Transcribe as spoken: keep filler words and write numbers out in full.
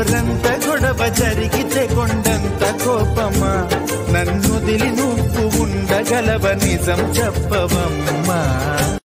గోరంత గొడవ జరిగితే కొండంత కోపమా నన్ను దిలి నువ్వు ఉండగలవ నిజం చెప్పవమ్మా